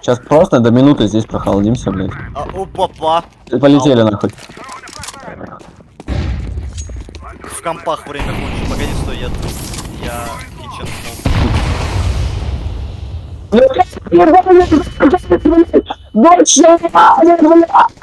Сейчас просто до минуты здесь прохолодимся, блядь. Опа-па. Полетели нахуй. В компах время кончится. Погоди, стой, я кичен. Больше!